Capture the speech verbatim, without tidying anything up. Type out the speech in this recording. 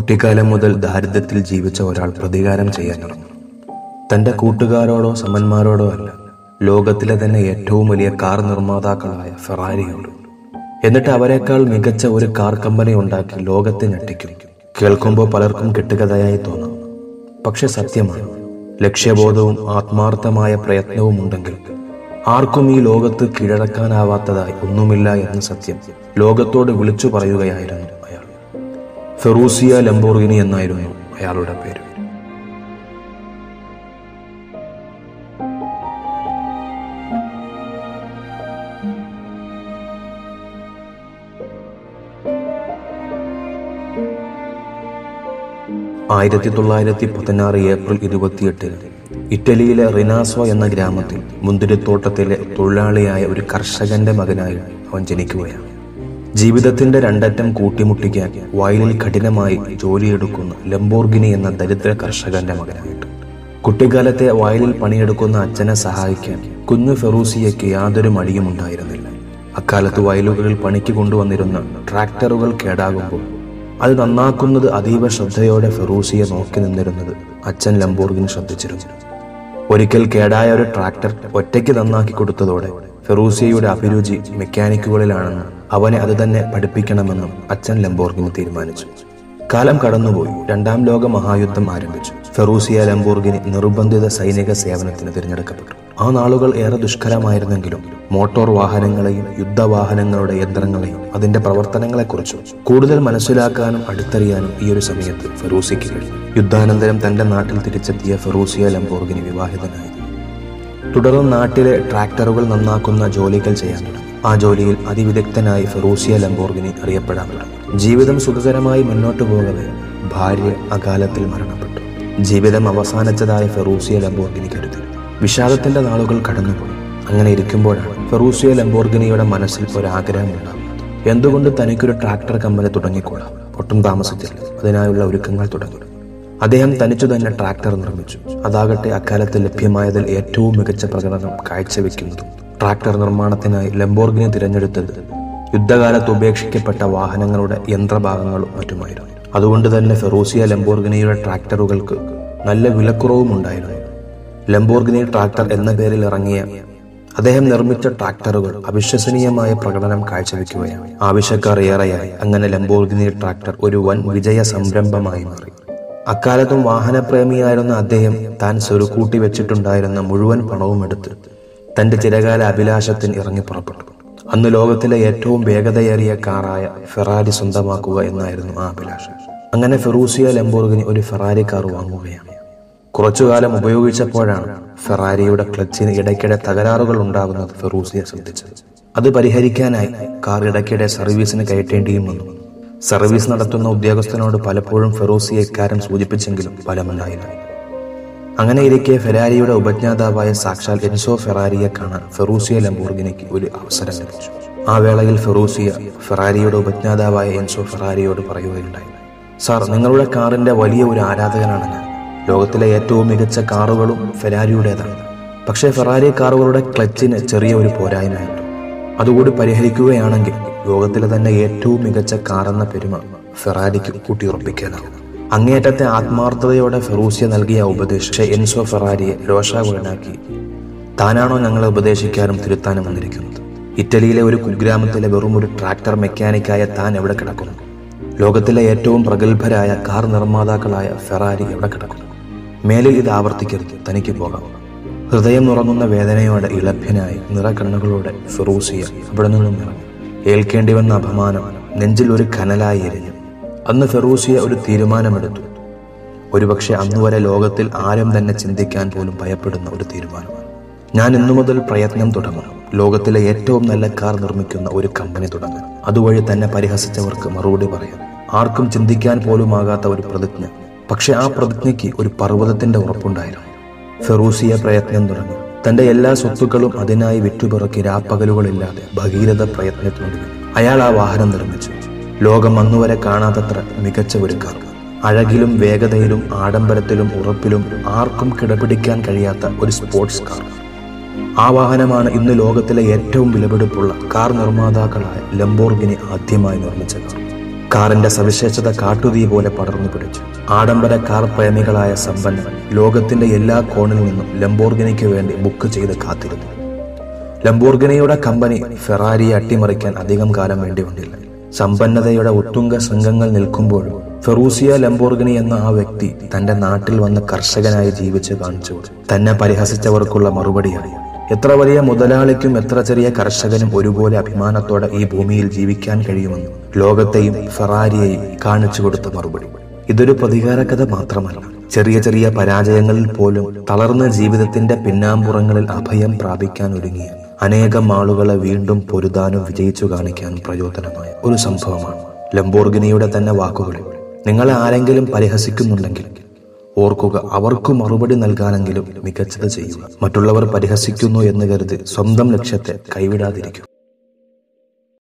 കുട്ടിക്കാലം മുതൽ ദാരിദ്ര്യത്തിൽ ജീവിച്ച ഒരാൾ പ്രതികാരം ചെയ്യാനിറങ്ങും. തന്റെ കൂട്ടുകാരോടോ സമന്മാരോടോ അല്ല, ലോകത്തിലെ തന്നെ ഏറ്റവും വലിയ കാർ നിർമ്മാതാക്കളായ ഫെറാരിയോട്. എന്നിട്ട് അവരെക്കാൾ മികച്ച ഒരു കാർ കമ്പനി ഉണ്ടാക്കി ലോകത്തെ ഞെട്ടിക്കും. കേൾക്കുമ്പോൾ പലർക്കും കെട്ടുകഥയായി തോന്നാം, പക്ഷെ സത്യമാണ്. ലക്ഷ്യബോധവും ആത്മാർത്ഥമായ പ്രയത്നവും ഉണ്ടെങ്കിൽ ആർക്കും ഈ ലോകത്ത് കീഴടക്കാനാവാത്തതായി ഒന്നുമില്ല എന്ന സത്യം ലോകത്തോട് വിളിച്ചു പറയുകയായിരുന്നു അയാൾ. ഫെറൂസിയ ലംബോർഗിനി എന്നായിരുന്നു അയാളുടെ പേര്. ആയിരത്തി തൊള്ളായിരത്തി പതിനാറ് ഏപ്രിൽ ഇരുപത്തിയെട്ടിന് ഇറ്റലിയിലെ റിനാസോ എന്ന ഗ്രാമത്തിൽ മുന്തിരിത്തോട്ടത്തിലെ തൊഴിലാളിയായ ഒരു കർഷകന്റെ മകനായി അവൻ ജനിക്കുകയാണ്. ജീവിതത്തിന്റെ രണ്ടറ്റം കൂട്ടിമുട്ടിക്കാൻ വയലിൽ കഠിനമായി ജോലിയെടുക്കുന്ന ലംബോർഗിനി എന്ന ദരിദ്ര കർഷകന്റെ മകനായിട്ട്. കുട്ടിക്കാലത്തെ വയലിൽ പണിയെടുക്കുന്ന അച്ഛനെ സഹായിക്കാൻ കുഞ്ഞു ഫെറൂസിയയ്ക്ക് യാതൊരു മടിയും ഉണ്ടായിരുന്നില്ല. അക്കാലത്ത് വയലുകളിൽ പണിക്ക് കൊണ്ടുവന്നിരുന്ന ട്രാക്ടറുകൾ കേടാകുമ്പോൾ അത് നന്നാക്കുന്നത് അതീവ ശ്രദ്ധയോടെ ഫെറൂസിയ നോക്കി നിന്നിരുന്നത് അച്ഛൻ ലംബോർഗിനി ശ്രദ്ധിച്ചിരുന്നു. ഒരിക്കൽ കേടായ ഒരു ട്രാക്ടർ ഒറ്റയ്ക്ക് നന്നാക്കി കൊടുത്തതോടെ ഫെറൂസിയയുടെ അഭിരുചി മെക്കാനിക്കുകളിലാണെന്നും അവനെ അത് തന്നെ പഠിപ്പിക്കണമെന്നും അച്ഛൻ ലംബോർഗിനി തീരുമാനിച്ചു. കാലം കടന്നുപോയി. രണ്ടാം ലോക മഹായുദ്ധം ആരംഭിച്ചു. ഫെറൂസിയ ലംബോർഗിനി നിർബന്ധിത സൈനിക സേവനത്തിന് തിരഞ്ഞെടുക്കപ്പെട്ടു. ആ നാളുകൾ ഏറെ ദുഷ്കരമായിരുന്നെങ്കിലും മോട്ടോർ വാഹനങ്ങളെയും യുദ്ധവാഹനങ്ങളുടെ യന്ത്രങ്ങളെയും അതിന്റെ പ്രവർത്തനങ്ങളെക്കുറിച്ചും കൂടുതൽ മനസ്സിലാക്കാനും അടുത്തറിയാനും ഈ ഒരു സമയത്ത് ഫെറൂസിയയ്ക്ക് കഴിഞ്ഞു. യുദ്ധാനന്തരം തന്റെ നാട്ടിൽ തിരിച്ചെത്തിയ ഫെറൂസിയ ലംബോർഗിനി വിവാഹിതനായിരുന്നു. തുടർന്ന് നാട്ടിലെ ട്രാക്ടറുകൾ നന്നാക്കുന്ന ജോലികൾ ചെയ്യാൻ തുടങ്ങി. ആ ജോലിയിൽ അതിവിദഗ്ധനായി ഫെറൂസിയ ലംബോർഗിനി അറിയപ്പെടാൻ തുടങ്ങി. ജീവിതം സുഖകരമായി മുന്നോട്ടു പോകവേ ഭാര്യ അകാലത്തിൽ മരണപ്പെട്ടു. ജീവിതം അവസാനിച്ചതായ ഫെറൂസിയ ലംബോർഗിനി കരുതി. വിഷാദത്തിന്റെ നാളുകൾ കടന്നുപോയി. അങ്ങനെ ഇരിക്കുമ്പോഴാണ് ഫെറൂസിയ ലംബോർഗിനിയുടെ മനസ്സിൽ ഒരാഗ്രഹം ഉണ്ടാകുന്നത്. എന്തുകൊണ്ട് തനിക്കൊരു ട്രാക്ടർ കമ്പനി തുടങ്ങിക്കൂടാം? ഒട്ടും താമസിച്ചില്ല, അതിനായുള്ള ഒരുക്കങ്ങൾ തുടങ്ങി. അദ്ദേഹം തനിച്ചു തന്നെ ട്രാക്ടർ നിർമ്മിച്ചു. അതാകട്ടെ അക്കാലത്ത് ലഭ്യമായതിൽ ഏറ്റവും മികച്ച പ്രകടനം കാഴ്ചവെക്കുന്നതും. ട്രാക്ടർ നിർമ്മാണത്തിനായി ലംബോർഗിനി തിരഞ്ഞെടുത്തത് യുദ്ധകാലത്ത് ഉപേക്ഷിക്കപ്പെട്ട വാഹനങ്ങളുടെ യന്ത്രഭാഗങ്ങളും മറ്റുമായിരുന്നു. അതുകൊണ്ട് തന്നെ ഫെറൂസിയ ലംബോർഗിനിയുടെ ട്രാക്ടറുകൾക്ക് നല്ല വിലക്കുറവും ഉണ്ടായിരുന്നു. ലംബോർഗിനി ട്രാക്ടർ എന്ന പേരിൽ ഇറങ്ങിയ അദ്ദേഹം നിർമ്മിച്ച ട്രാക്ടറുകൾ അവിശ്വസനീയമായ പ്രകടനം കാഴ്ചവെക്കുകയാണ്. ആവശ്യക്കാർ ഏറെയായി. അങ്ങനെ ലംബോർഗിനി ട്രാക്ടർ ഒരു വൻ വിജയ സംരംഭമായി മാറി. അക്കാലത്തും വാഹനപ്രേമിയായിരുന്ന അദ്ദേഹം താൻ സ്വരുക്കൂട്ടി വെച്ചിട്ടുണ്ടായിരുന്ന മുഴുവൻ പണവും എടുത്ത് തന്റെ ചിരകാല അഭിലാഷത്തിന് ഇറങ്ങി പുറപ്പെട്ടു. അന്ന് ലോകത്തിലെ ഏറ്റവും വേഗതയേറിയ കാറായ ഫെറാരി സ്വന്തമാക്കുക എന്നായിരുന്നു ആ അഭിലാഷം. അങ്ങനെ ഫെറൂസിയ ലംബോർഗിനി ഒരു ഫെറാരി കാർ വാങ്ങുകയാണ്. കുറച്ചുകാലം ഉപയോഗിച്ചപ്പോഴാണ് ഫെറാരിയുടെ ക്ലച്ചിന് ഇടയ്ക്കിടെ തകരാറുകൾ ഉണ്ടാകുന്നത് ഫെറൂസിയ ശ്രദ്ധിച്ചത്. അത് പരിഹരിക്കാനായി കാർ ഇടയ്ക്കിടെ സർവീസിന് കയറ്റേണ്ടിയും വന്നു. സർവീസ് നടത്തുന്ന ഉദ്യോഗസ്ഥനോട് പലപ്പോഴും ഫെറൂസിയ ഇക്കാര്യം സൂചിപ്പിച്ചെങ്കിലും ഫലമുണ്ടായില്ല. അങ്ങനെ ഇരിക്കെ ഫെറാരിയുടെ ഉപജ്ഞാതാവായ സാക്ഷാൽ എൻസോ ഫെറാരിയെ കാണാൻ ഫെറൂസിയ ലംബോർഗിനിക്ക് ഒരു അവസരം ലഭിച്ചു. ആ വേളയിൽ ഫെറൂസിയ ഫെറാരിയുടെ ഉപജ്ഞാതാവായ എൻസോ ഫെറാരിയോട് പറയുകയുണ്ടായി, സാർ, നിങ്ങളുടെ കാറിന്റെ വലിയ ഒരു ആരാധകനാണ് ഞാൻ. ലോകത്തിലെ ഏറ്റവും മികച്ച കാറുകളും ഫെറാരിയുടേതാണ്. പക്ഷേ ഫെറാരി കാറുകളുടെ ക്ലച്ചിന് ചെറിയ ഒരു പോരായ്മയുണ്ട്. അതുകൂടി പരിഹരിക്കുകയാണെങ്കിൽ ലോകത്തിലെ തന്നെ ഏറ്റവും മികച്ച കാറെന്ന പെരുമ ഫെറാരിക്ക് കൂട്ടിയുറപ്പിക്കാനാകും. അങ്ങേയറ്റത്തെ ആത്മാർത്ഥതയോടെ ഫെറൂസിയ നൽകിയ ഉപദേശിച്ച എൻസോ ഫെറാരിയെ രോഷാകുലനാക്കി. താനാണോ ഞങ്ങളെ ഉപദേശിക്കാനും തിരുത്താനും വന്നിരിക്കുന്നത്? ഇറ്റലിയിലെ ഒരു കുഗ്രാമത്തിലെ വെറും ഒരു ട്രാക്ടർ മെക്കാനിക്കായ താൻ എവിടെ കിടക്കുന്നു? ലോകത്തിലെ ഏറ്റവും പ്രഗത്ഭരായ കാർ നിർമ്മാതാക്കളായ ഫെറാരി എവിടെ കിടക്കുന്നു? മേലിൽ ഇത് ആവർത്തിക്കരുത്, തനിക്ക് പോകാം. ഹൃദയം നുറങ്ങുന്ന വേദനയോടെ ഇളഭ്യനായി നിറകണ്ണുകളോടെ ഫെറൂസിയ അവിടെ നിന്നും ഇറങ്ങി. ഏൽക്കേണ്ടി വന്ന അപമാനം നെഞ്ചിൽ ഒരു കനലായി എരിഞ്ഞു. അന്ന് ഫെറൂസിയ ഒരു തീരുമാനമെടുത്തു. ഒരുപക്ഷെ അന്നുവരെ ലോകത്തിൽ ആരും തന്നെ ചിന്തിക്കാൻ പോലും ഭയപ്പെടുന്ന ഒരു തീരുമാനം. ഞാൻ ഇന്നു മുതൽ പ്രയത്നം തുടങ്ങണം. ലോകത്തിലെ ഏറ്റവും നല്ല കാർ നിർമ്മിക്കുന്ന ഒരു കമ്പനി തുടങ്ങണം. അതുവഴി തന്നെ പരിഹസിച്ചവർക്ക് മറുപടി പറയാം. ആർക്കും ചിന്തിക്കാൻ പോലും ആകാത്ത ഒരു പ്രതിജ്ഞ. പക്ഷെ ആ പ്രതിജ്ഞയ്ക്ക് ഒരു പർവ്വതത്തിന്റെ ഉറപ്പുണ്ടായിരുന്നു. ഫെറൂസിയ പ്രയത്നം തുടങ്ങി. തന്റെ എല്ലാ സ്വത്തുക്കളും അതിനായി വിറ്റുപിറക്കി രാപ്പകലുകളില്ലാതെ ഭഗീരഥ പ്രയത്നത്തിനൊടുവിൽ അയാൾ ആ വാഹനം നിർമ്മിച്ചു. ലോകം അന്നുവരെ കാണാത്തത്ര മികച്ച ഒരു കാർ. അഴകിലും വേഗതയിലും ആഡംബരത്തിലും ഉറപ്പിലും ആർക്കും കിടപിടിക്കാൻ കഴിയാത്ത ഒരു സ്പോർട്സ് കാർ. ആ വാഹനമാണ് ഇന്ന് ലോകത്തിലെ ഏറ്റവും വിലപിടിപ്പുള്ള കാർ നിർമ്മാതാക്കളായ ലംബോർഗിനി ആദ്യമായി നിർമ്മിച്ച കാർ. കാറിന്റെ സവിശേഷത കാട്ടുതീ പോലെ പടർന്നു പിടിച്ചു. ആഡംബര കാർ പ്രേമികളായ സമ്പന്നർ ലോകത്തിന്റെ എല്ലാ കോണിൽ നിന്നും ലംബോർഗിനിക്ക് വേണ്ടി ബുക്ക് ചെയ്ത് കാത്തിരുന്നു. ലംബോർഗിനിയുടെ കമ്പനി ഫെറാരിയെ അട്ടിമറിക്കാൻ അധികം കാലം വേണ്ടി വന്നില്ല. സമ്പന്നതയുടെ ഉത്തുംഗ ശൃംഗങ്ങൾ നിൽക്കുമ്പോഴും ഫെറൂസിയ ലംബോർഗിനി എന്ന ആ വ്യക്തി തന്റെ നാട്ടിൽ വന്ന് കർഷകനായി ജീവിച്ച് കാണിച്ചു. തന്നെ പരിഹസിച്ചവർക്കുള്ള മറുപടിയായി എത്ര വലിയ മുതലാളിക്കും എത്ര ചെറിയ കർഷകനും ഒരുപോലെ അഭിമാനത്തോടെ ഈ ഭൂമിയിൽ ജീവിക്കാൻ കഴിയുമെന്ന് ലോകത്തെയും ഫെറാരിയെയും കാണിച്ചു കൊടുത്ത മറുപടി. ഇതൊരു പ്രതികാര കഥ മാത്രമല്ല, ചെറിയ ചെറിയ പരാജയങ്ങളിൽ പോലും തളർന്ന ജീവിതത്തിന്റെ പിന്നാമ്പുറങ്ങളിൽ അഭയം പ്രാപിക്കാൻ ഒരുങ്ങിയ അനേകം ആളുകളെ വീണ്ടും പൊരുതാനും വിജയിച്ചു കാണിക്കാനും പ്രചോദനമായ ഒരു സംഭവമാണ്. ലംബോർഗിനിയുടെ തന്നെ വാക്കുകളിൽ, നിങ്ങളെ ആരെങ്കിലും പരിഹസിക്കുന്നുണ്ടെങ്കിൽ ഓർക്കുക, അവർക്ക് മറുപടി നൽകാനെങ്കിലും മികച്ചത് ചെയ്യുക. മറ്റുള്ളവർ പരിഹസിക്കുന്നു എന്ന് കരുതി സ്വന്തം ലക്ഷ്യത്തെ കൈവിടാതിരിക്കുക.